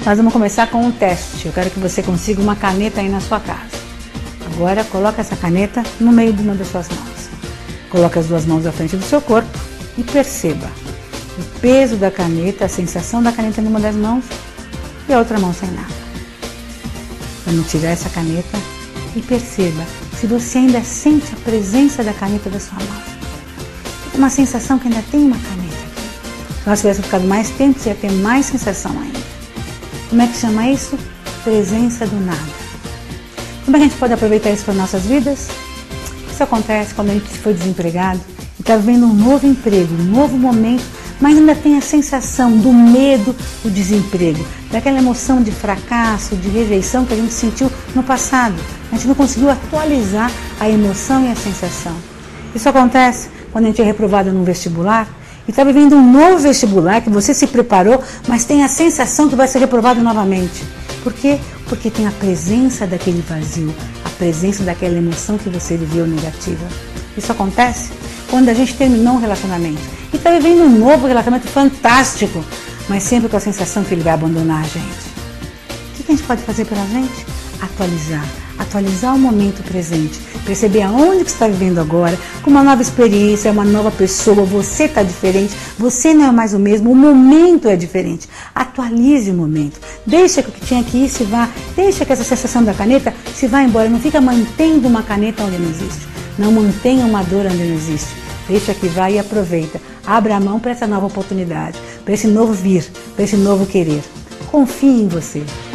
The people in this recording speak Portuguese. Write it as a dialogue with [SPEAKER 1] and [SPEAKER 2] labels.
[SPEAKER 1] Nós vamos começar com um teste. Eu quero que você consiga uma caneta aí na sua casa. Agora, coloca essa caneta no meio de uma das suas mãos. Coloque as duas mãos à frente do seu corpo e perceba o peso da caneta, a sensação da caneta numa das mãos e a outra mão sem nada. Vamos tirar essa caneta e perceba se você ainda sente a presença da caneta da sua mão. Uma sensação que ainda tem uma caneta aqui. Se nós tivéssemos ficado mais tempo, você ia ter mais sensação ainda. Como é que chama isso? Presença do nada. Como é que a gente pode aproveitar isso para as nossas vidas? Isso acontece quando a gente foi desempregado e está vivendo um novo emprego, um novo momento, mas ainda tem a sensação do medo do desemprego, daquela emoção de fracasso, de rejeição que a gente sentiu no passado. A gente não conseguiu atualizar a emoção e a sensação. Isso acontece quando a gente é reprovado num vestibular e está vivendo um novo vestibular que você se preparou, mas tem a sensação que vai ser reprovado novamente. Por quê? Porque tem a presença daquele vazio, a presença daquela emoção que você viveu negativa. Isso acontece quando a gente terminou um relacionamento e está vivendo um novo relacionamento fantástico, mas sempre com a sensação que ele vai abandonar a gente. O que a gente pode fazer pela gente? Atualizar o momento presente, perceber aonde que você está vivendo agora, com uma nova experiência, uma nova pessoa, você está diferente, você não é mais o mesmo, o momento é diferente. Atualize o momento, deixa que o que tinha que ir se vá, deixa que essa sensação da caneta se vá embora, não fica mantendo uma caneta onde não existe, não mantenha uma dor onde não existe, deixa que vá e aproveita, abra a mão para essa nova oportunidade, para esse novo vir, para esse novo querer. Confie em você.